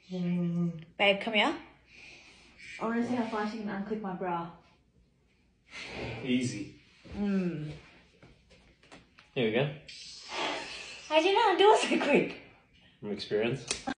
Babe, come here. I want to see how fast you can unclip my bra. Easy. Here we go. How do you know how to do it so quick? From experience.